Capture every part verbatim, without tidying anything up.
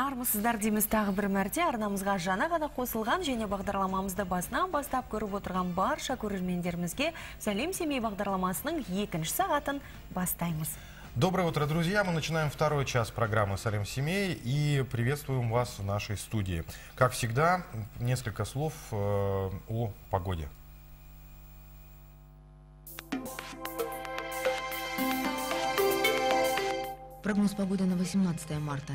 Армысыздар дейміз тағы бір мәрте арнамызға жаңа ғана қосылған және бағдарламамызды басынан бастап көріп отырған барша көрермендерімізге «Сәлем семей» бағдарламасының екінші сағатын бастаймыз. Доброе утро, друзья! Мы начинаем второй час программы «Салем семей» и приветствуем вас в нашей студии. Как всегда, несколько слов э, о погоде. Прогноз погоды на восемнадцатое марта.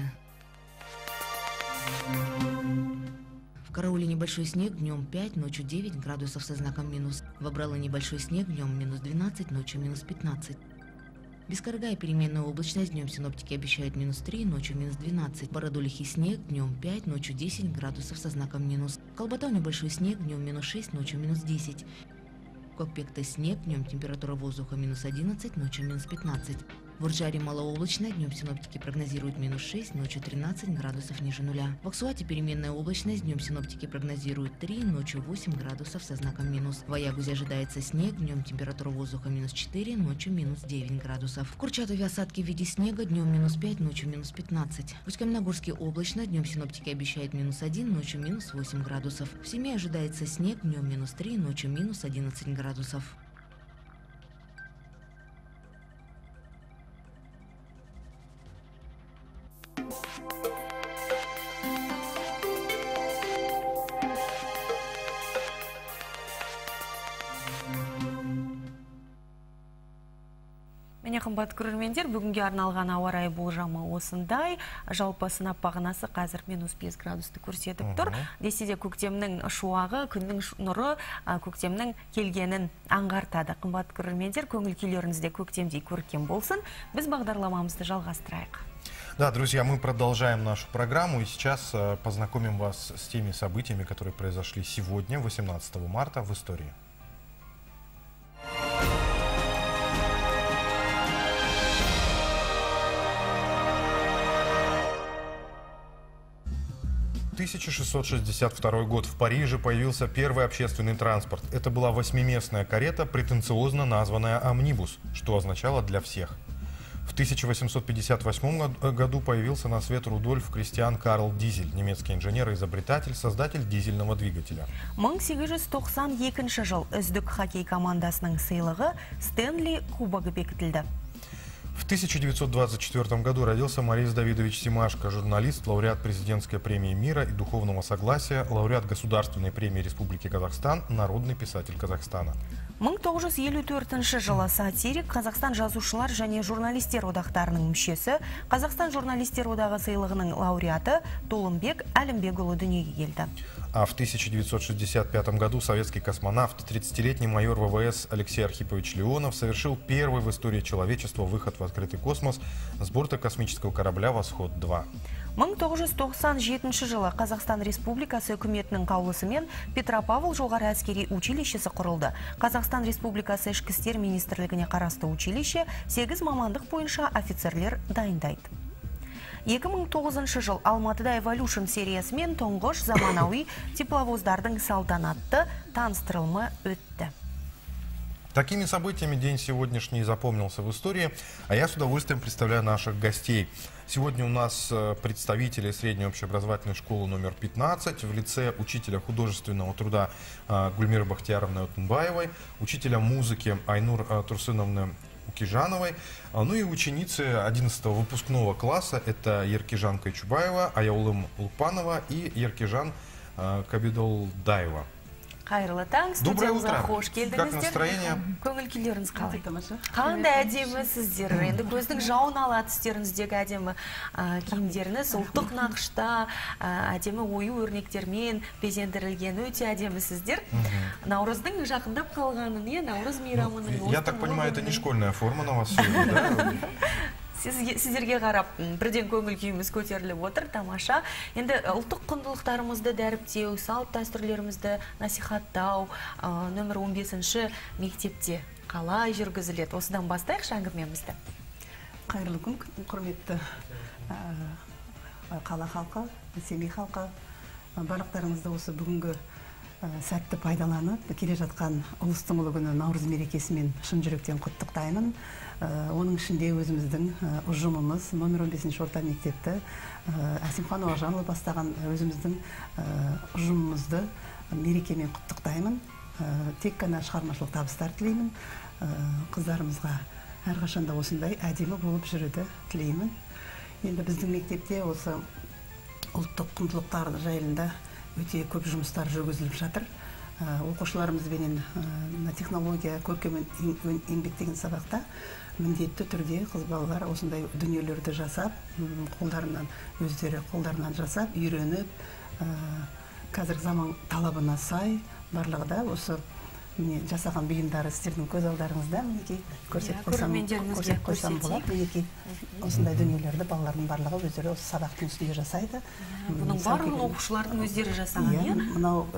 В Карауле небольшой снег, днем пять, ночью девять градусов со знаком минус. В Абрало небольшой снег, днем минус двенадцать, ночью минус пятнадцать. Бескоргая переменная облачность, днем синоптики обещают минус три, ночью минус двенадцать. В Бородулихе снег, днем пять, ночью десять градусов со знаком минус. В Колбатау небольшой снег, днем минус шесть, ночью минус десять. В Кокпекте снег, днем температура воздуха минус одиннадцать, ночью минус пятнадцать. В Уржаре малооблачно, днем синоптики прогнозируют минус шесть, ночью тринадцать градусов ниже нуля. В Аксуате переменная облачность, днем синоптики прогнозируют три, ночью восемь градусов со знаком минус. В Аягузе ожидается снег, днем температура воздуха минус четыре, ночью минус девять градусов. В Курчатове осадки в виде снега, днем минус пять, ночью минус пятнадцать. В Усть-Каменогорске облачно, днем синоптики обещают минус один, ночью минус восемь градусов. В Семее ожидается снег, днем минус три, ночью минус одиннадцать градусов. Міне қымбат көрермендер, бүгінге арналған ауа райы болжамы осындай. Жалпы сынап бағанасы қазір минус бес градусты көрсетіп тұр. Десе де көктемнің шуағы, күннің нұры көктемнің келгенін аңғартады. Қымбат көрермендер, көңіл күйлеріңізде көктемдей көркем болсын. Біз бағдарламамызды жалғастырайық. Да, друзья, мы продолжаем нашу программу и сейчас познакомим вас с теми событиями, которые произошли сегодня, восемнадцатого марта, в истории. тысяча шестьсот шестьдесят второй год. В Париже появился первый общественный транспорт. Это была восьмиместная карета, претенциозно названная «Амнибус», что означало «для всех». В тысяча восемьсот пятьдесят восьмом году появился на свет Рудольф Кристиан Карл Дизель, немецкий инженер и изобретатель, создатель дизельного двигателя. мың сегіз жүз тоқсан екінші жыл үздік хоккей командасының сыйлығы Стэнли кубогы бекітілді. В тысяча девятьсот двадцать четвёртом году родился Морис Давидович Семашко, журналист, лауреат президентской премии мира и духовного согласия, лауреат Государственной премии Республики Казахстан, народный писатель Казахстана. мың тоғыз жүз елу төртінші жылы сатирик, Қазақстан жазушылар және журналистер одақтарының мүшесі, Қазақстан журналистер одағы сыйлығының лауреаты Толымбек Әлімбекұлы дүниеге келді. А в тысяча девятьсот шестьдесят пятом году советский космонавт, тридцатилетний майор ВВС Алексей Архипович Леонов совершил первый в истории человечества выход в открытый космос с борта космического корабля «Восход-два». мың тоғыз жүз тоқсан жетінші жылы Қазақстан Республикасы үкіметінің қаулысымен Петропавл жоғары әскери училищесі құрылды. Қазақстан Республикасы ішкі істер министрлігіне қарасты училище сегіз мамандық бойынша офицерлер дайындайды. екі мың тоғызыншы жыл Алматыда Evolution сериясымен тұңғыш заманауи тепловоздардың салтанатты таныстырылымы өтті. Такими событиями день сегодняшний запомнился в истории, а я с удовольствием представляю наших гостей. Сегодня у нас представители средней общеобразовательной школы номер пятнадцать в лице учителя художественного труда Гульмиры Бахтияровны Отунбаевой, учителя музыки Айнур Турсыновны Укижановой, ну и ученицы одиннадцатого выпускного класса, это Еркежан Кайчубаева, Аяулым Улпанова и Еркежан Кабидолдаева. Қайырлы таң, студиямызға қош келдіңіздер. Как настроение? Көңіл күйлеріңіз қалай? Қандай әдемі сіздер. Енді көздің жауын алады үстеріңіздегі әдемі киімдеріңіз ұлттық нақышта, әдемі ою өрнектермен безендірілген өте әдемі сіздер. Наурыздың жақындап қалғанын, Наурыз мейрамының. Я так понимаю, это не школьная форма на вас сегодня, да? Сіздерге қарап, бірден көңіл күйіміз көтеріліп отыр, тамаша. Енді ұлттық құндылықтарымызды дәріптеу, салт дәстүрлерімізді насихаттау, нөмір он бесінші мектепте қалай жүргізіледі? Осыдан бастайықшы әңгімемізді. Қайырлы күн, құрметті қала халқы, Семей халқы, барлықтарыңызды осы бүгінгі сәтті пайдаланып, келе жатқан ұлыстың ұлы күні Наурыз мерекесімен шын жүректен құттықтаймын. Оның ішінде өзіміздің ұжымымыз номер он бесінші орта мектепті Әсімхан Оғжанұлы бастаған өзіміздің ұжымымызды мерекемен құттықтаймын. Тек қана шығармашылық табыстар тілеймін. Қыздарымызға әрқашанда осындай әдемі болып жүруді тілеймін. Енді біздің мектепте осы ұлттық құндылықтар жайында өте көп жұмыстар жүргізіліп жатыр. Оқушыларымызбенен технология көркем еңбек деген сабақта міндетті түрде қыз балалар осындай дүниелерді жасап, қолдарынан өздері қолдарынан жасап, үйреніп, қазіргі заман талабына сай барлығы да осы жасаған бұйымдары сіздердің көз алдарыңызда, мінекей көрсетіп қойсам болады. Мінекей осындай дүниелерді балалардың барлығы өздері осы сабақтың үстінде жасайды. Бұның барлығы оқушылардың өздері жасаған, е? Мынау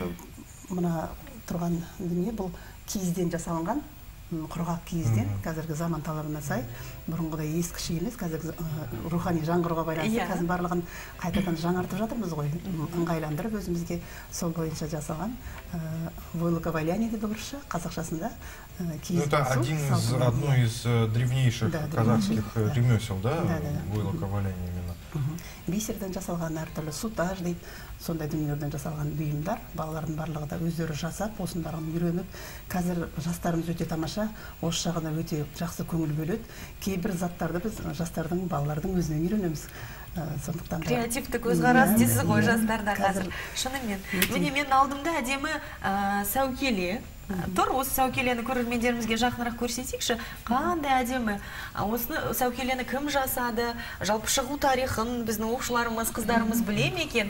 мына тұрған дүние бұл киізден жасалынған, құрғақ киізден, қазіргі заман талабына сай, бұрынғыдай ескіше емес, қазіргі рухани жаңғыруға байланысты, қазір барлығын қайтадан жаңартып жатырмыз ғой, ыңғайландырып өзімізге сол бойынша жасалған войлоковаляне дейді орысша, қазақшасында киіз басу. Это один из, одно из древнейших казахских ремесел, да? Войлоковаляне именно. Бисерден жасалған әртүрлі сутаж дейді, сондай дүниелерден жасалған бұйымдар, балалардың барлығы да өздері жасап, осының барлығын үйреніп, қазір жастарымыз өте тамаша, осы жағына өте жақсы көңіл бөледі. Кейбір заттарды біз жастардың, балалардың өзінен үйренеміз. Креативті көзқарас дейсіз ғой жастарда қазір. Шынымен. Міне мен алдымда әдемі сәукеле тұр. Осы сәукелені көрермендерімізге жақынырақ көрсетейікші. Қандай әдемі. Осыны сәукелені кім жасады? Жалпы шығу тарихын біздің оқушыларымыз, қыздарымыз біле ме екен?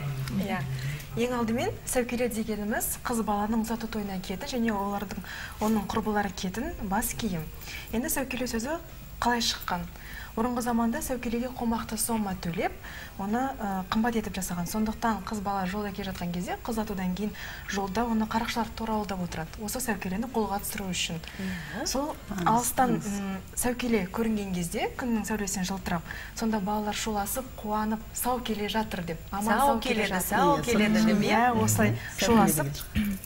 Ең алдымен сәукеле дегеніміз қыз баланың ұзату тойына киетін және олардың оның құрбылары киетін бас киім. Енді сәукеле сөзі қалай шыққан? Бұрынғы заманда сәукелеге қомақты сома төлеп, оны қымбат етіп жасаған. Сондықтан қыз бала жолда келе жатқан кезде, қыз атудан кейін жолда оны қарақшылар торауылдап отырады. Осы сәукелені қолға түсіру үшін. Сол алыстан сәукеле көрінген кезде, күннің сәулесін жылтырап, сонда балалар шуласып, қуанып, сау келе жатыр деп. Сау келеді, сау келеді деп, е? Осылай шуласып.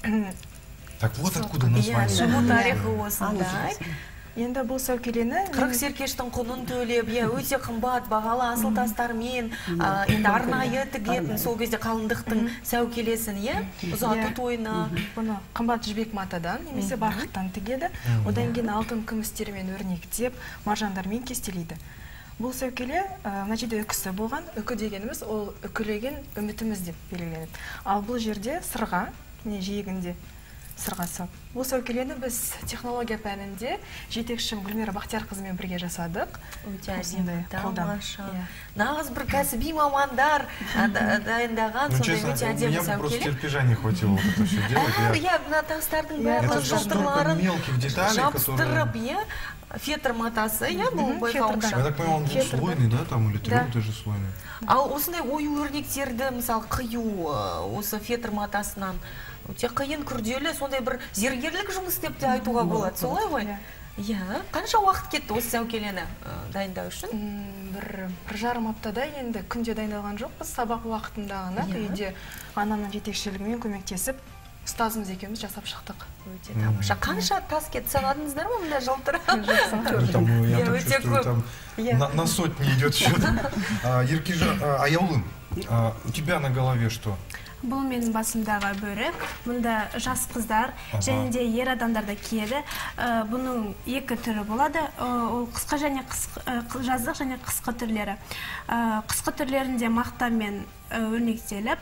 Так вот откуда название. Шығу тарихы осындай. Енді бұл сәукелені қырық серкештің құнын төлеп, өте қымбат, бағалы асыл тастармен, енді арнайы тігетін сол кезде қалыңдықтың сәукелесін, ұзату тойына. Бұны қымбат жібек матадан, немесе барқыттан тігеді. Одан кейін алтын күмістермен өрнектеп, маржандармен кестелейді. Бұл сәукеле мына жерде үкісі болған. Үкі дегеніміз ол үкілеген үмітіміз деп белгіленеді. Ал бұл жерде сырға, жиегінде сырғасы. Бұл сәукелені біз технология пәнінде жетекшім Гүлмира Бақтиярқызымен бірге жасадық. Өте әдемі, тамаша. Нағыз бір кәсіби мамандар дайындаған сондай өте әдемі сәукеле. Мне просто терпежа не хватило вот это все делать. Я на тастардың барлық жылтырларын жабыстырып, фетр матасы, бұл байқауымша. Я так понимаю, он был слойный, да, там, или трем даже слойный? Ал осындай ою өрнектерді, мысалы, қию осы фетр матасынан өте қиын күрделі, сондай бір зергерлік жұмыс деп те айтуға болады, солай ғой? Иә, қанша уақыт кетті осы сәукелені дайындау үшін? Бір жарым аптада енді күнде дайындалған жоқпыз, сабақ уақытында ғана үйде анамның жетекшілігімен көмектесіп, ұстазымыз екеуміз жасап шықтық. Өте тамаша. Қанша тас кетті, санадыңыздар ма мұнда жылтырап? Я так чувствую, там на сотни идет счет. Еркежан, Аяулым, у тебя на голове что? Бұл менің басымдағы бөрік. Мұнда жас қыздар және де ер адамдар да киеді. Бұның екі түрі болады. Ол қысқа және жаздық және қысқы түрлері. Қысқы түрлерінде мақтамен өрнектеліп,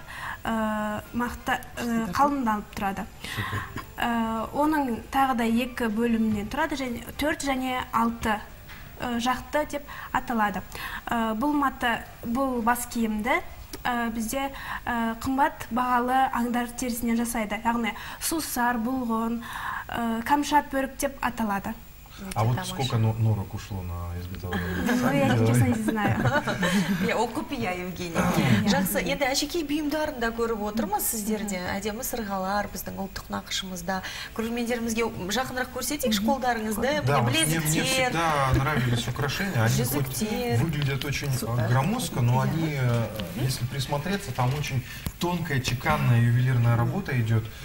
қалыңданып тұрады. Оның тағы да екі бөлімнен тұрады, төрт және алты жақты деп аталады. Бұл мата, бұл бас киімді бізде қымбат бағалы аңдар терісінен жасайды. Яғни сусар, бұлғын, камшат бөрік деп аталады. А вот сколько норок ушло на изготовление? Ну, я честно не знаю. Ол құпия, Евгений. Жақсы, енді әшекей бұйымдарын да көріп отырмыз сіздерде. Әдемі сырғалар біздің ұлттық нақышымызда. Көрермендерімізге жақынырақ көрсетейік қолдарыңызды, білезіктер. Мне всегда нравились украшения. Они хоть выглядят очень громоздко, но они, если присмотреться, там очень тонкая, чеканная ювелирная работа идет.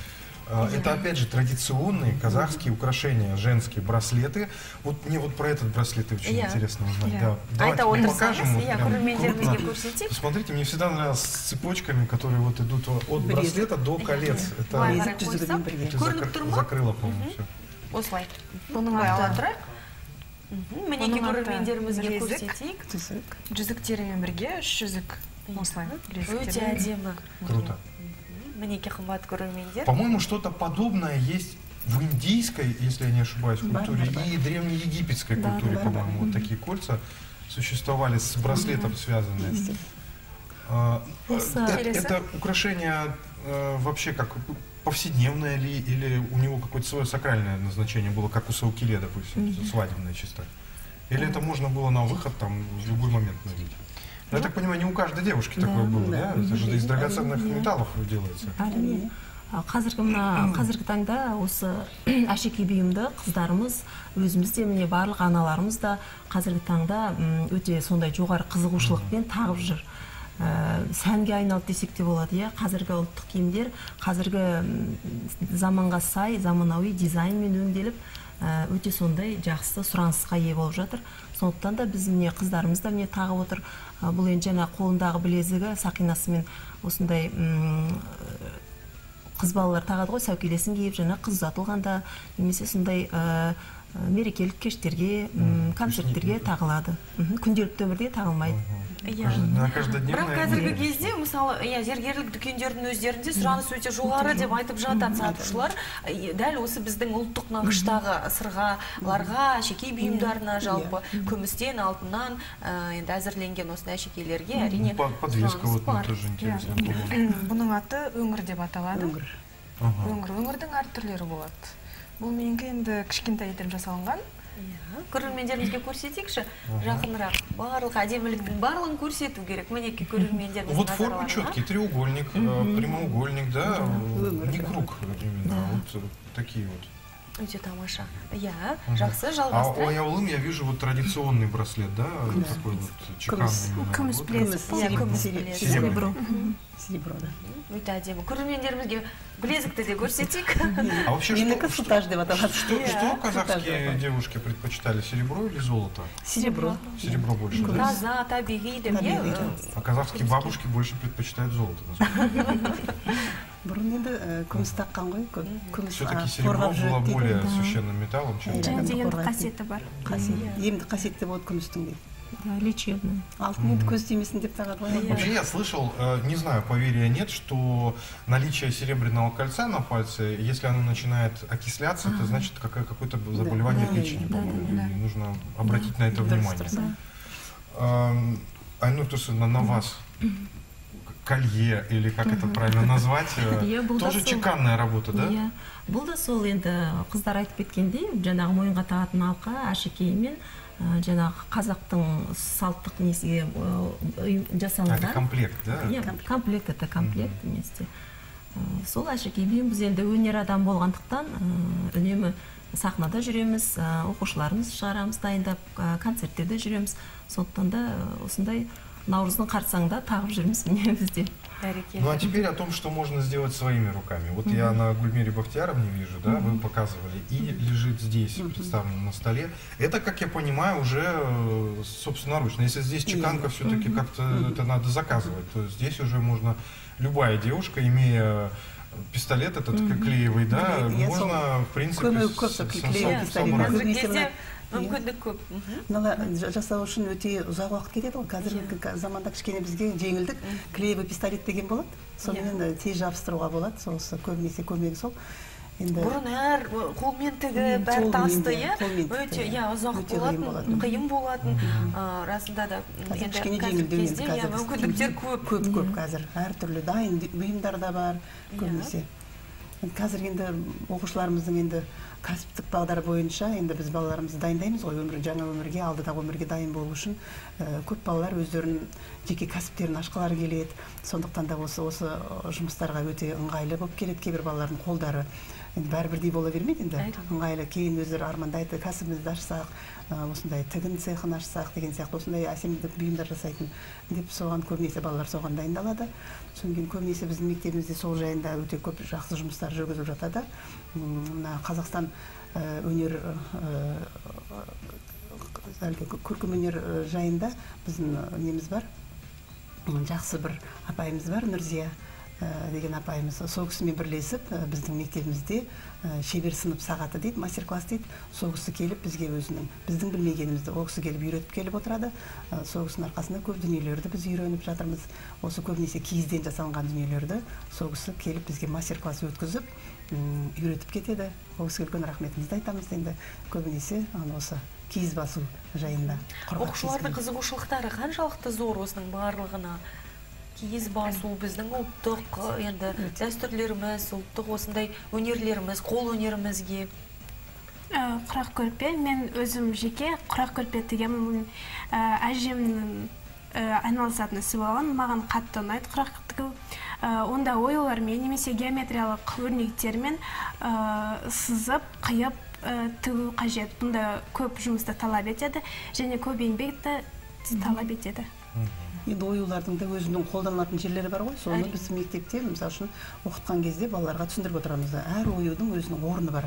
Это, опять же, традиционные казахские украшения, женские браслеты. Вот мне вот про этот браслет очень Я. интересно узнать. Я. Да. А Давайте это мы вот покажем. Вот я прям көрермендерімізге крупно. көрсетейік. Посмотрите, мне всегда нравилось с цепочками, которые вот идут от браслета до колец. Это, Былай Білезік қарай жүзігімен қойсақ, бірге. это көрініп закр- тұр ма? закрыло, по-моему, все. Осылай. Бұның Былай ала аты тұрайық. Мгм. Мінекей Оның аты көрермендерімізге білезік. көрсетейік. Түсік. жүзіктерімен бірге үш жүзік осылай Өте білезіктермен. әдемі. Круто. Мінекей қымбат көрермендер. По-моему, что-то подобное есть в индийской, если я не ошибаюсь, культуре, Да, да, да. и древнеегипетской Да, культуре, да, по-моему, вот такие кольца существовали с браслетом связанные. А, Просто- э, Это украшение э, вообще как повседневное ли, или у него какое-то свое сакральное назначение было, как у саукиле, допустим, свадебное чисто? Или это можно было на выход там в любой момент надеть? Но я так понимаю, не у каждой девушки такое было, да? Это же из драгоценных металлов делается. әрине А, қазіргі мына қазіргі таңда осы әшекей бұйымды қыздарымыз өзіміз де міне барлық аналарымыз да қазіргі таңда м, өте сондай жоғары қызығушылықпен тағып жүр. Ә, сәнге айналды десек те болады, иә. Қазіргі ұлттық киімдер қазіргі м, заманға сай, заманауи дизайнмен өңделіп, ә, өте сондай жақсы сұранысқа ие болып жатыр. Сондықтан да біз міне қыздарымыз да міне тағып отыр. Ә, бұл енді жаңа қолындағы білезігі сақинасымен осындай м, қыз балалар тағады ғой, сәукелесін киіп, жаңа қыз ұзатылғанда немесе сондай ә, мерекелік кештерге, м, концерттерге тағылады. Мгм, күнделікті өмірде тағылмайды. Иә. На Бірақ каждодневное. қазіргі кезде, мысалы, иә, зергерлік дүкендердің өздерінде сұраныс өте жоғары деп айтып жатады сатушылар. Е, Дәл осы біздің ұлттық нақыштағы сырғаларға, әшекей бұйымдарына, жалпы күмістен, алтыннан ә, енді әзірленген осындай әшекейлерге әрине По- Подвеска сұраныс вот мне бар. тоже интересно. Бұның аты өңір деп аталады. Өңір. Ага. Өңір. Өңірдің әр түрлері болады. Бұл меніңкі енді кішкентай етіп жасалынған. Иә, көрермендерімізге көрсетейікші, жақынырақ. Барлық әдеміліктің барлығын көрсету керек. Мінекей көрермендеріміз Вот форма четкий, треугольник, э, прямоугольник, да, э, не круг именно, а вот э, такие вот. Өте тамаша. Иә, Мгм. жақсы, А у жалғастырайық. Аялым я вижу вот традиционный браслет, да, такой вот чеканный. именно. Күміс Вот. білезік. Иә, күміс Серебро. білезік. Серебро. Серебро, да. Өте әдемі. Көрермендерімізге білезікті де көрсетейік. А вообще что, Менікі что, сутаж деп аталады. что, что казахские Сутаж. девушки предпочитали, серебро или золото? Серебро. Серебро больше, да? Таза, табиғи деп, Табиғи, иә. да. А казахские бабушки больше предпочитают золото. насколько Бұрын енді э, күміс таққан ғой, көп. Күміс Все-таки а, серебро қорғап было жүреді дейді. более да. священным металлом, чем Иә. және де енді Қорғайтын. қасиеті бар. Қасиет. Емді қасиетті болады күмістің дейді. Да, лечебный. Алтын енді көз тимесін деп тағады ғой. Вообще я слышал, э, не знаю, поверия нет, что наличие серебряного кольца на пальце, если оно начинает окисляться, это значит какое- какое-то заболевание Да, печени, да, по-моему. да, И нужно обратить на это Дұрыс, внимание. дұрыс. Эм, Айнур Турсуновна, на вас колье, или как это правильно назвать, э, Иә, бұл да тоже сол. чеканная работа, да? Иә, бұл да сол енді қыздар айтып кеткендей, жаңағы мойынға тағатын алқа, әшекей мен ә, жаңағы қазақтың салттық несіге ә, ұйым- А, это жасалынған. комплект, да? Иә, комплект, это комплект вместе. Ә, Сол әшекей бұйым біз енді өнер адам болғандықтан ә, үнемі сахнада жүреміз, ә, оқушыларымыз шығарамыз, дайындап, ә, концерттерде жүреміз. Сондықтан да ә, осындай Наурыздың қарсаңында тағып жүрміз міне бізде. Ну а теперь о том, что можно сделать своими руками. Вот я на Гульмире Бахтияровне вижу, да, вы показывали, и лежит здесь, представлено на столе. Это, как я понимаю, уже э, собственноручно. Если здесь чеканка, все-таки как-то это надо заказывать, то здесь уже можно, любая девушка, имея пистолет этот клеевый, да, Я можно, в принципе, Көмек с- көп, с- клеевый с- пистолет. собрать. Қазіргі Көбінесе кезде мына- мүмкіндік көп. Мгм. Мына жасау үшін өте ұзақ уақыт кетеді ғой. Қазіргі заманда кішкене бізге жеңілдік. Клеевый пистолет деген болады. Сонымен тез жабыстыруға болады. Сосы көбінесе көмегі сол. Енді Бұрын әр қолмен тігіп, бәрі Қолмен, тасты, иә, иә, қолмен өте, тікті, иә, ұзақ өте қиын болатын, болатын. қиын болатын. А, расында да қазір енді кішкене қазіргі жеңілдеу кезде, енді иә, қазір. мүмкіндіктер көп. Көп көп қазір. Әртүрлі дайын бұйымдар да бар көбінесе. Қазір енді оқушыларымыздың енді кәсіптік бағдар бойынша енді біз балаларымызды дайындаймыз ғой өмір жаңа өмірге, алдыдағы өмірге дайын болу үшін ә, көп балалар өздерінің жеке кәсіптерін ашқылары келеді. Сондықтан да осы осы жұмыстарға өте ыңғайлы болып келеді. Кейбір балалардың қолдары енді бәрі бірдей бола бермейді енді ыңғайлы кейін өздері армандайды кәсібімізді ашсақ осындай тігін цехын ашсақ деген сияқты осындай әсемдік бұйымдар жасайтын деп соған көбінесе балалар соған дайындалады. Содан кейін көбінесе біздің мектебімізде сол жайында өте көп жақсы жұмыстар жүргізіліп жатады. Мына Қазақстан өнер көркем өнер жайында біздің неміз бар, жақсы бір апайымыз бар, Нұрзия деген апайымыз. Сол кісімен бірлесіп біздің мектебімізде шебер сынып сағаты дейді, мастер-класс дейді. Сол кісі келіп бізге өзінің біздің білмегенімізді ол кісі келіп үйретіп келіп отырады. Сол кісінің арқасында көп дүниелерді біз үйреніп жатырмыз. Осы көбінесе киізден жасалған дүниелерді сол кісі келіп бізге мастер-класс өткізіп үйретіп кетеді. Ол кісіге үлкен рахметімізді айтамыз. Енді көбінесе осы киіз басу жайында. Оқушылардың қызығушылықтары қаншалықты зор осының барлығына? Киіз басу біздің ұлттық енді дәстүрлеріміз, ұлттық осындай өнерлеріміз, қол өнерімізге. Құрақ көрпе, мен өзім жеке құрақ көрпе тігемін. Әжемнің айналысатын ісі болған, маған қатты ұнайды құрақ тігу. Онда оюлармен немесе геометриялық өрнектермен сызып, қиып тігу қажет. Бұнда көп жұмысты талап етеді және көп еңбекті талап етеді. Енді оюлардың да өзінің қолданылатын жерлері бар ғой, соны біз мектепте, мысалы үшін оқытқан кезде балаларға түсіндіріп отырамыз. Әр оюдың өзінің орны бар.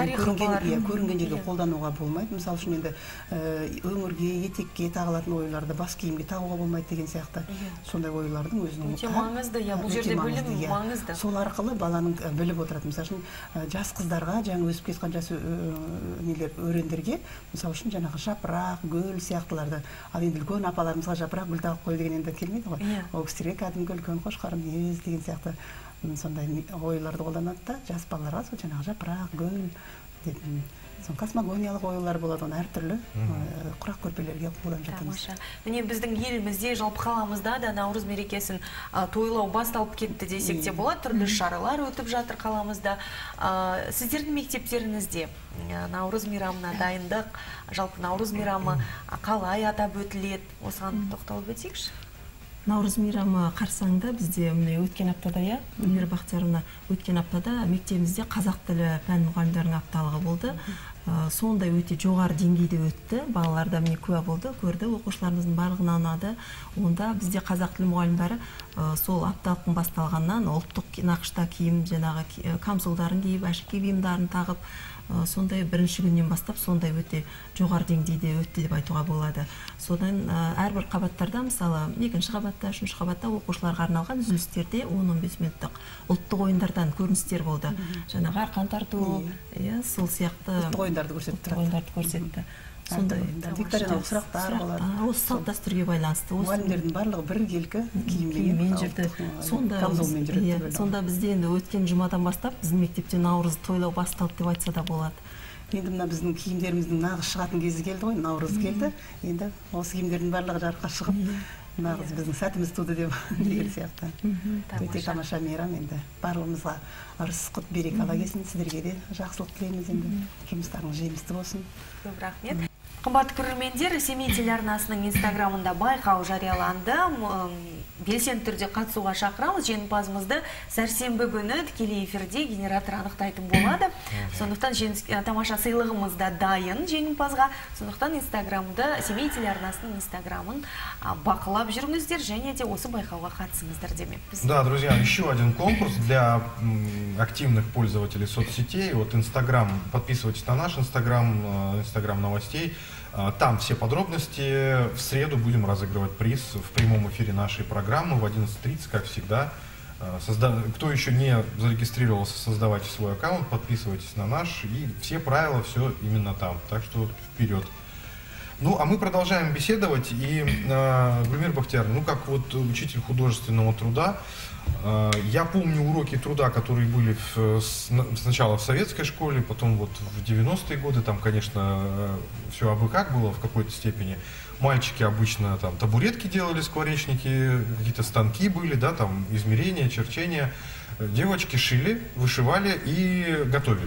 Көрінген жерге қолдануға болмайды. Мысалы үшін енді өңірге, етекке тағылатын оюларды бас киімге тағуға болмайды деген сияқты. Сондай оюлардың өзінің өте маңызды, бұл жерде білім маңызды. Сол арқылы баланың біліп отырады. Мысалы үшін жас қыздарға, жаңа өсіп кеткен жас өрендерге, мысалы үшін жаңағы жапырақ, гүл сияқтыларды, ал енді үлкен апаларымызға жапырақ, гүл тағып қой деген енді келмейді ғой. Ол кісілерге кәдімгі үлкен қошқар мінез деген сияқты сондай оюларды қолданады да, жас балаларға сол жаңағы жапырақ, гүл дейтін космогониялық оюлар болады, оны әртүрлі құрақ көрпелерге қолданып жатырмыз. Міне біздің елімізде, жалпы қаламызда да Наурыз мерекесін тойлау басталып кетті десек те болады, түрлі шаралар өтіп жатыр қаламызда. Сіздердің мектептеріңізде Наурыз мейрамына дайындық, жалпы Наурыз мейрамы қалай атап өтіледі, осыған тоқталып өтсекші? Наурыз мейрамы қарсаңында бізде өткен аптада, я, Гүлмира Бақтияровна, өткен аптада мектебімізде қазақ тілі пән мұғалімдерінің апталығы болды. Сондай өте жоғары деңгейде өтті. Балалар да міне куә болды, көрді, оқушыларымыздың барлығына ұнады. Онда бізде қазақ тілі мұғалімдері сол апталықтың басталғаннан ұлттық нақышта киім, жаңағы камзолдарын киіп, әшекей бұйымдарын тағып, сондай бірінші күннен бастап сондай өте жоғары деңгейде өтті деп айтуға болады. Содан әрбір қабаттарда, мысалы, екінші қабатта, үшінші қабатта оқушыларға арналған үзілістерде он он бес минуттық ұлттық ойындардан көріністер болды. Жаңағы арқан тарту, сол сияқты ұлттық ойындарды көрсетті. Ойындарды көрсетті. Сондай викториялық сұрақтар болады. Осы салт дәстүрге байланысты. Мұғалімдердің барлығы біркелкі киіммен жүрді. Сонда бізде енді өткен жұмадан бастап біздің мектепте Наурыз тойлау басталды деп айтса да болады. Енді мына біздің киімдеріміздің нағыз шығатын кезі келді ғой, Наурыз келді. Енді осы киімдердің барлығы жарыққа шығып, нағыз біздің сәтіміз туды деп деген сияқты. Өте тамаша мейрам енді. Барлығымызға ырыс құт береке ала келсін, сіздерге де жақсылық тілейміз енді. Жұмыстарыңыз жемісті болсын. Көп рахмет. Қымбатты көрермендер, Семей телеарнасының инстаграмында байқау жарияланды. Белсенді түрде қатысуға шақырамыз. Жеңімпазымызды сәрсенбі күні тікелей эфирде генератор анықтайтын болады. Сондықтан тамаша сыйлығымыз да дайын жеңімпазға. Сондықтан инстаграмды, Семей телеарнасының инстаграмын бақылап жүріңіздер және де осы байқауға қатысыңыздар демекпіз. Да, друзья, еще один конкурс для активных пользователей соцсетей. Вот Инстаграм, подписывайтесь на наш Инстаграм, Инстаграм новостей. Там все подробности. В среду будем разыгрывать приз в прямом эфире нашей программы в одиннадцать тридцать, как всегда. Созда... Кто еще не зарегистрировался, создавайте свой аккаунт, подписывайтесь на наш. И все правила, все именно там. Так что вперед. Ну, а мы продолжаем беседовать. И э, Гульмира Бахтияровна, ну, как вот учитель художественного труда, э, я помню уроки труда, которые были в, с, сначала в советской школе, потом вот в девяностые годы, там, конечно, все абы как было в какой-то степени. Мальчики обычно там табуретки делали, скворечники, какие-то станки были, да, там измерения, черчения. Девочки шили, вышивали и готовили.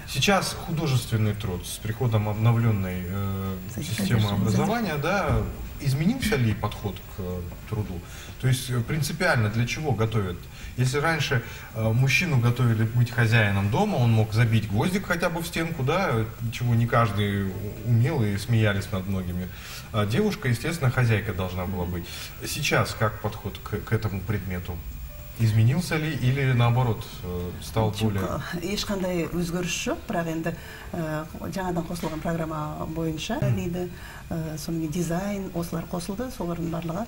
Сейчас художественный труд с приходом обновленной э, системы образования, да, изменился ли подход к э, труду? То есть э, принципиально для чего готовят? Если раньше э, мужчину готовили быть хозяином дома, он мог забить гвоздик хотя бы в стенку, да, чего не каждый умел и смеялись над многими. А девушка, естественно, хозяйка должна была быть. Сейчас как подход к, к этому предмету? Изменился ли или наоборот стал более? Ешқандай өзгеріс жоқ, бірақ енді жаңадан қосылған программа бойынша дейді, сонымен дизайн, осылар қосылды, солардың барлығы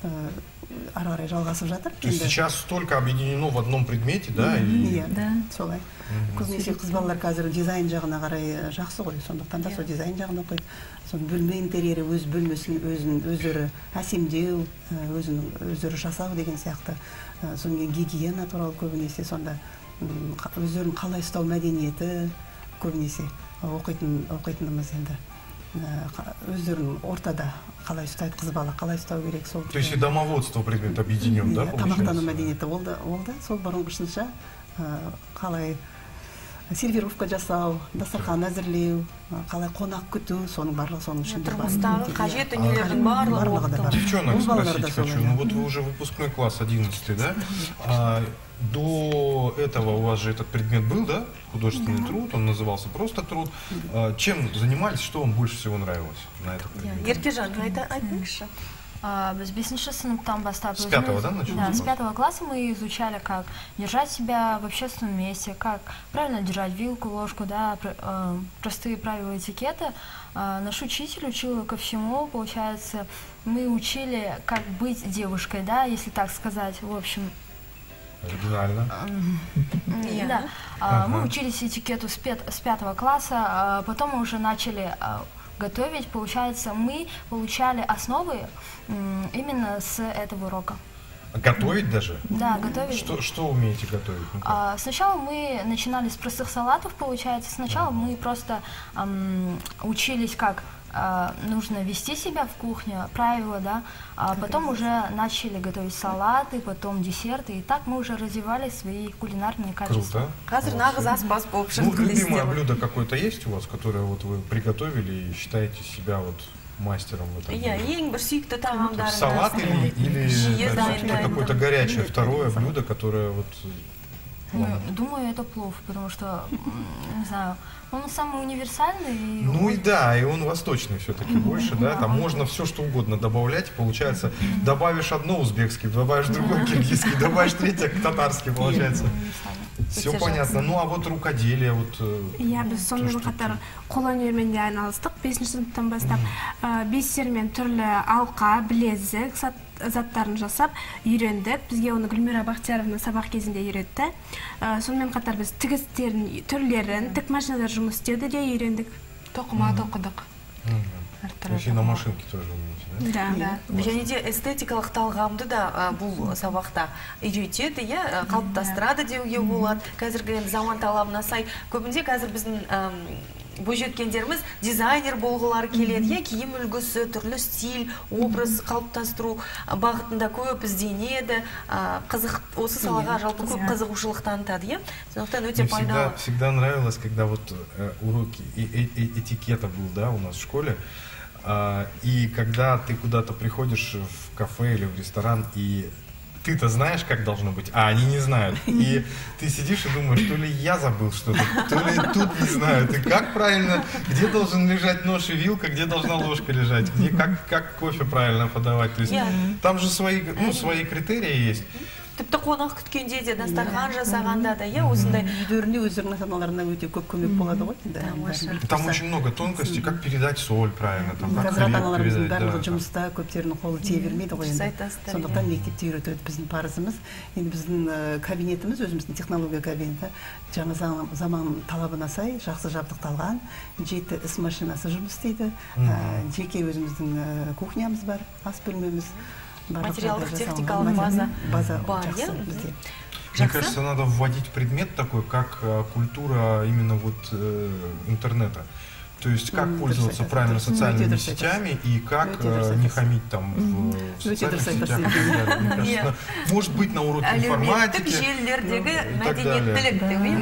ары қарай жалғасып жатыр. То есть сейчас столько объединено в одном предмете, да? Иә, солай. Көбінесе қыз балалар қазір дизайн жағына қарай жақсы ғой, сондықтан да сол дизайн жағына оқиды. Соның бөлме интерьері өз бөлмесін өзін өздері әсемдеу, өзінің өздері жасау деген сияқты. Сонымен гигиена туралы көбінесе сонда өздерін қалай ұстау мәдениеті көбінесе оқитынымыз енді. Өздерін ортада қалай ұстайды қыз бала, қалай ұстау керек сол. То есть и домоводство предмет объединен, да? Тамақтану мәдениеті олды, сол бұрынғысынша қалай сервировка жасау, дастархан әзірлеу, қалай қонақ күту, соның барлығы соның ішінде бар. Тұрмыстағы қажет дүниелердің барлығы да бар. Девчонок спросить хочу, ну вот вы уже выпускной класс одиннадцатый, да? А, до этого у вас же этот предмет был, да? Художественный труд, он назывался просто труд. А, чем занимались, что вам больше всего нравилось на этом предмете? Еркежан, это айтыңызшы. Без бесінші сыныптан бастап. С пятого, да, начали? Да, с пятого класса мы изучали, как держать себя в общественном месте, как правильно держать вилку, ложку, да, простые правила этикета. Наш учитель учил ко всему, получается, мы учили, как быть девушкой, да, если так сказать, в общем. Оригинально. Да, ага. Мы учились этикету с пятого класса, потом мы уже начали готовить, получается, мы получали основы именно с этого урока. Готовить даже? Да, готовить. Что, что умеете готовить? Ну, а, сначала мы начинали с простых салатов, получается. Сначала мы просто эм, учились, как э, нужно вести себя в кухне, правила, да. А потом уже начали готовить салаты, потом десерты. И так мы уже развивали свои кулинарные качества. Круто. Ну, любимое блюдо какое-то есть у вас, которое вот вы приготовили и считаете себя вот мастером в этом? Я ең бір сүйікті тағамдарыңыз. Салат или, или какое-то горячее второе блюдо, которое вот... Ну, думаю, это плов, потому что, не знаю, он самый универсальный. И ну и да, и он восточный все-таки больше, да, там можно все что угодно добавлять, получается, добавишь одно узбекский, добавишь другой киргизский, добавишь третье татарский, получается. Все понятно. Ну а вот рукоделие, вот... Я без сонымен қатар қолөнермен де айналыстық, бесінші сыныптан бастап бисермен түрлі алқа, білезік заттарын жасап үйрендік. Бізге оны Гүлмира Бақтияровна сабақ кезінде үйретті. Сонымен қатар біз тігістерін, түрлерін, тік машиналар жұмыс істеуді де үйрендік. Тоқыма тоқыдық. Еще на машинке тоже умеете, да? Да. Және де эстетикалық талғамды да бұл сабақта үйретеді, иә, қалыптастырады деуге болады. Қазіргі заман талабына сай, көбінде қазір біздің бойжеткендеріміз дизайнер болғылары келеді, иә, киім үлгісі, түрлі стиль, образ қалыптастыру бағытында көп ізденеді, қызық, осы салаға жалпы көп қызығушылық танытады, иә. Сондықтан өте пайдалы. Всегда нравилось, когда вот уроки этикета был, да, у нас в школе. И когда ты куда-то приходишь в кафе или в ресторан, и ты-то знаешь, как должно быть, а они не знают. И ты сидишь и думаешь, то ли я забыл что-то, то ли тут не знаю. Ты как правильно, где должен лежать нож и вилка, где должна ложка лежать, где, как, как кофе правильно подавать. То есть там же свои, ну, свои критерии есть. Тіпті қонақ күткенде де, дастархан жасағанда да, иә, осындай. Үйлеріне өздерінің ата-аналарына өте көп көмек болады ғой. Там очень много тонкостей, как передать соль правильно, там, как хлеб передать. Барлығы жұмыста көптерінің қолы тие бермейді ғой. Сондықтан мектепте үйретеді біздің парызымыз. Енді біздің кабинетіміз, өзіміздің технология кабинеті, жаңа заман талабына сай жақсы жабдықталған, жеті іс машинасы жұмыс істейді. Жеке өзіміздің кухнямыз бар, ас бөлмеміз. Материалдық техникалық база, база бар, иә? Мне кажется, надо вводить предмет такой, как культура именно вот э, интернета. То есть как пользоваться правильно социальными сетями и как не хамить там в социальных сетях. Мне кажется, может быть, на уроке информатики и так далее.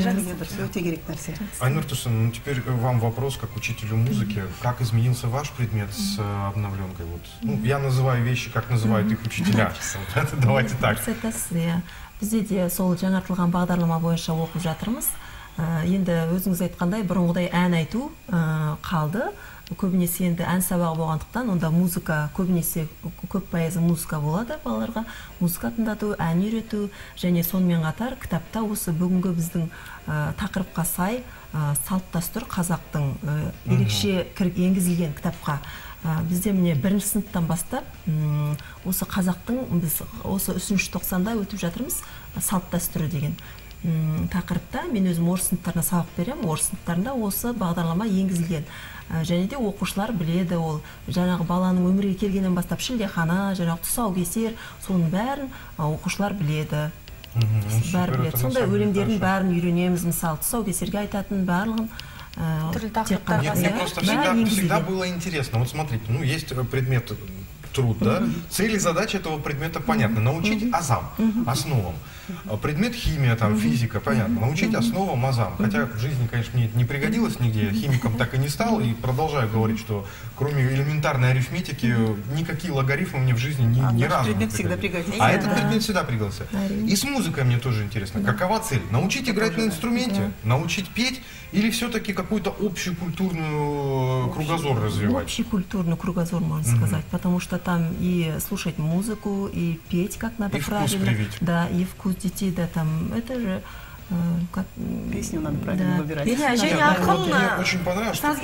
Айнур Тусин, ну теперь вам вопрос как учителю музыки. Как изменился ваш предмет с обновленкой? Вот, ну, я называю вещи, как называют их учителя. Давайте так. Бізде де сол жаңартылған бағдарлама бойынша оқып жатырмыз. Енді өзіңіз айтқандай бұрынғыдай ән айту қалды. Көбінесе енді ән сабағы болғандықтан, онда музыка, көбінесе көп пайызы музыка болады балаларға. Музыка тыңдату, ән үйрету, және сонымен қатар кітапта осы бүгінгі біздің тақырыпқа сай салт дәстүр қазақтың ерекше енгізілген кітапқа. Бізде міне бірінші сыныптан бастап осы қазақтың біз осы үшінші тоқсанда өтіп жатырмыз салт дәстүрі деген тақырыпта. Мен өзім орыс сыныптарына сабақ беремін. Орыс сыныптарында осы бағдарлама енгізілген. Және де оқушылар біледі, ол жаңағы баланың өмірге келгеннен бастап шілдехана, жаңағы тұсаукесер, соның бәрін оқушылар біледі. Бәрі біледі. Сондай өлеңдердің бәрін үйренеміз. Мысалы, тұсаукесерге айтатын барлығын. Нет, мне просто всегда, всегда было интересно. Вот смотрите, ну есть предмет труд, да? Цель и задача этого предмета понятна. Научить азам, основам. Предмет химия, там, физика, понятно. Научить основам азам. Хотя в жизни, конечно, мне это не пригодилось нигде. Химиком так и не стал. И продолжаю говорить, что кроме элементарной арифметики никакие логарифмы мне в жизни ни, а ни разу не пригодились. А этот предмет всегда пригодился. И с музыкой мне тоже интересно. Какова цель? Научить играть на инструменте? Научить петь? Или все-таки какую-то общую культурную кругозор развивать? Общий культурный кругозор, можно сказать. Потому что там и слушать музыку, и петь как надо правильно. И вкус привить. Да, и вкус детей, да, там, это же... Как... Песню надо правильно выбирать. Мне очень понравилось, что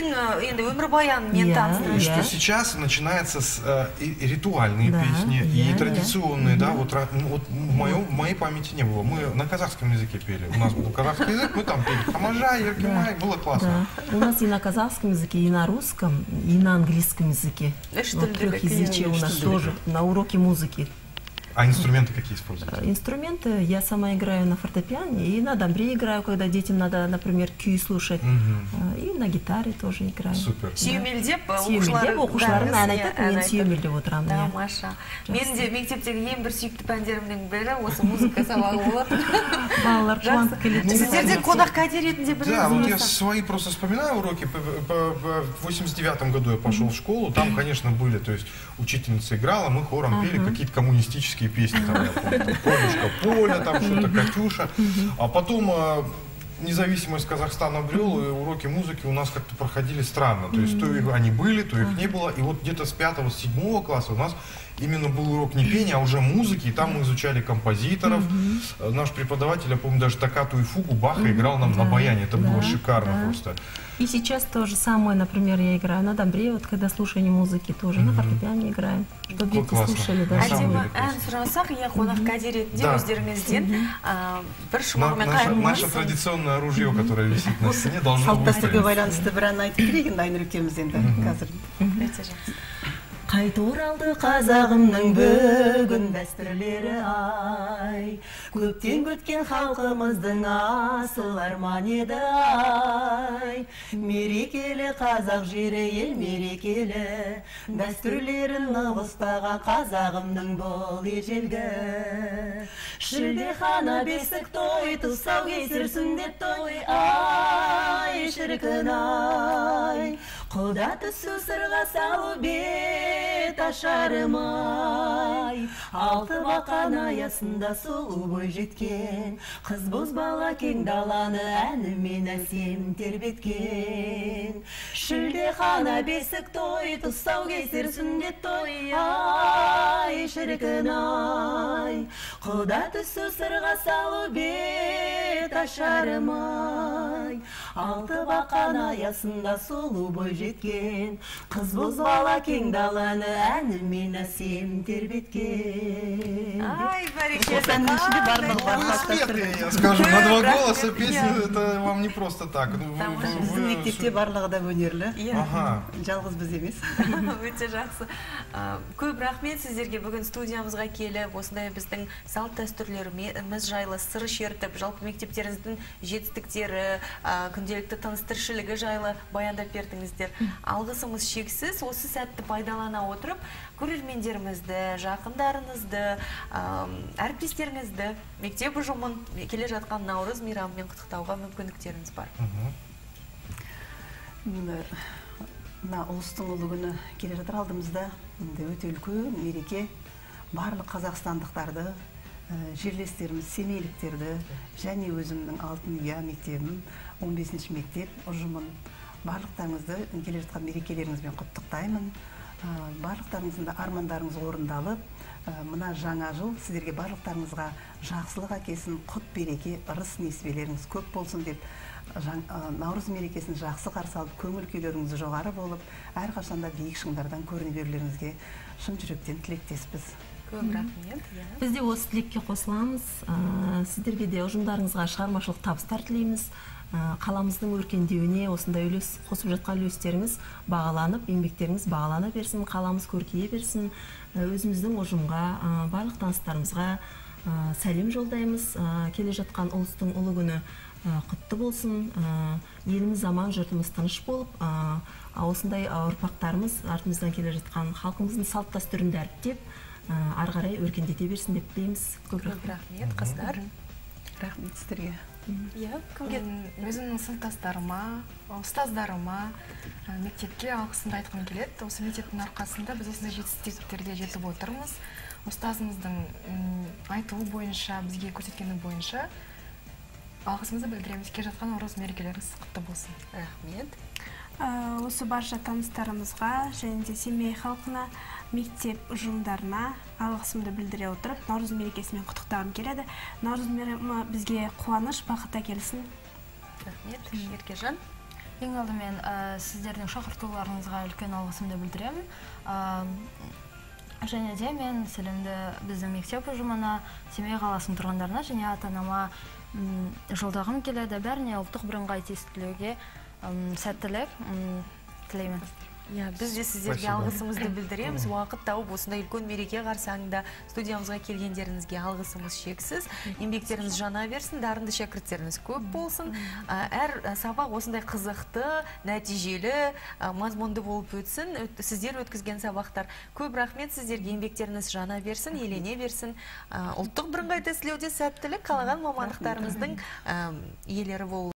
сейчас начинается с э, и, и ритуальные да, песни, yeah, и традиционные, yeah. да, вот, вот в, моем, в моей памяти не было. Мы на казахском языке пели. У нас был казахский язык, мы там пели Хамажа, Еркимай, было классно. Да. У нас и на казахском языке, и на русском, и на английском языке. Вот трехязычие у нас тоже на уроке музыки. А инструменты какие используете? Инструменты я сама играю на фортепиано и на домбре играю, когда детям надо, например, күй слушать. Угу. И на гитаре тоже играю. Супер. Сүйемелдеп оқушыларым ән айтады, мен сүйемелдеп отырамын. Да, Маша. Мен де мектептегі ең бір сүйікті пәндерімнің бірі осы музыка сабағы болады. Балалар қуанып келеді. Сіздерде қонақ кәде ретінде біріңіз. Да, вот я свои просто вспоминаю уроки. В восемьдесят девятом году я пошел в школу, там, конечно, были, то есть учительница играла, мы хором пели какие-то коммунистические песни, там, я помню, там, «Полюшка Поля», там что-то «Катюша». А потом независимость Казахстана обрел, и уроки музыки у нас как-то проходили странно. То есть то они были, то их не было. И вот где-то с пятого, с седьмого класса у нас именно был урок не пения, а уже музыки. И там мы изучали композиторов. Наш преподаватель, я помню, даже «Токкату» и «Фугу» Баха играл нам на баяне. Это было шикарно просто. И сейчас то же самое, например, я играю на домбре, вот когда слушание музыки тоже, на фортепиано играем, чтобы дети слушали. Әдемі ән сұрасақ, я қонақ кәде ретінде өздеріңізден бір шумағымен қайырылмаңыз. Наше традиционное оружие, которое висит на стене, должно быть. Салт дәстүрге байланысты бір ән айтып берейік енді Айнұр екеуміз енді қазір. Өте жақсы. Қайт оралды қазағымның бүгін дәстүрлері ай, көптен күткен халқымыздың асыл арман еді ай. Мерекелі қазақ жері ел мерекелі, дәстүрлерін ұлыстаған қазағымның бұл ежелгі. Шілдехана бесік той, тұсаукесер сүндет той, ай шіркін ай. Құда түсу сырға салу бет ашарым ай. Алты бақан аясында сұлу бой жеткен, қыз бозбала кең даланы әнімен әсем тербеткен. Шілдехана бесік той, тұсаукесер сүндет той, ай шіркін ай. Құда түсу сырға салу бет ашарым ай. Алты бақан аясында сұлу бой жеткен, қыз бозбала кең даланы әнімен әсем тербеткен. Ай, бәрекелді. Я скажу, на два голоса песню, это вам не просто так. Біздің мектепте барлығы да өнерлі. Жалғыз біз емес. Өте жақсы. Көп рахмет сіздерге бүгін студиямызға келіп, осындай біздің салт дәстүрлеріміз жайлы сыр шертіп, жалпы мектептеріңіздің жетістіктері, күн күнделікті тыныс тіршілігі жайлы баяндап бердіңіздер. Алғысымыз шексіз. Осы сәтті пайдалана отырып, көрермендерімізді, жақындарыңызды, әріптестеріңізді, мектеп ұжымын келе жатқан Наурыз мейрамымен құттықтауға мүмкіндіктеріңіз бар. Мына ұлыстың ұлы күні келе жатыр алдымызда. Өте үлкен мереке. Барлық қазақстандықтарды, жерлестеріміз, семейліктерді, және өзімнің алтын ұя мектебім, он бесінші мектеп ұжымын, барлықтарыңызды келе жатқан мерекелеріңізбен құттықтаймын. Барлықтарыңыздың да армандарыңыз орындалып, мына жаңа жыл сіздерге барлықтарыңызға жақсылық әкелсін, құт береке, ырыс несібелеріңіз көп болсын деп, Наурыз мерекесін жақсы қарсы алып, көңіл күйлеріңіз жоғары болып, әрқашанда биік шыңдардан көріне берулеріңізге шын жүректен тілектеспіз. Көп рахмет. Біз де осы тілекке қосыламыз. Сіздерге де ұжымдарыңызға шығармашылық табыстар тілейміз. Қаламыздың өркендеуіне осындай үлес қосып жатқан үлестеріңіз бағаланып, еңбектеріңіз бағалана берсін, қаламыз көркейе берсін. Өзіміздің ұжымға, барлық таныстарымызға сәлем жолдаймыз. Келе жатқан ұлыстың ұлы күні құтты болсын. Еліміз аман, жұртымыз тыныш болып, осындай ұрпақтарымыз артымыздан келе жатқан халқымыздың салт дәстүрін дәріптеп, ары қарай өркендете берсін деп тілейміз. Көп рахмет, қыздар. Рахмет сіздерге. Иә, өзімнің сыныптастарыма, ұстаздарыма, мектепке алғысымды айтқым келеді. Осы мектептің арқасында біз осындай жетістіктерге жетіп отырмыз. Ұстазымыздың айтуы бойынша, бізге көрсеткені бойынша алғысымызды білдіреміз. Келе жатқан Наурыз мерекелеріңіз құтты болсын. Рахмет. Осы барша таныстарымызға және де Семей халқына, мектеп ұжымдарына алғысымды білдіре отырып, Наурыз мерекесімен құттықтағым келеді. Наурыз мейрамы бізге қуаныш, бақыт әкелсін. Рахмет. Еркежан. Ең алдымен сіздердің шақыртуларыңызға үлкен алғысымды білдіремін. Және де мен сәлемді біздің мектеп ұжымына, Семей қаласының тұрғындарына және ата-анама жолдағым келеді. Бәріне ұлттық бірыңғай тестілеуге сәттілік тілеймін. Біз де сіздерге алғысымызды білдіреміз. Уақыт тауып осындай үлкен мереке қарсаңында студиямызға келгендеріңізге алғысымыз шексіз. Еңбектеріңіз жана берсін, дарынды шәкірттеріңіз көп болсын. Әр сабақ осындай қызықты, нәтижелі, мазмұнды болып өтсін. Сіздер өткізген сабақтар көп рахмет, сіздерге еңбектеріңіз жана берсін, елене берсін. Ұлттық бірыңғай тестілеуде сәттілік, қалаған мамандықтарыңыздың иелері болу.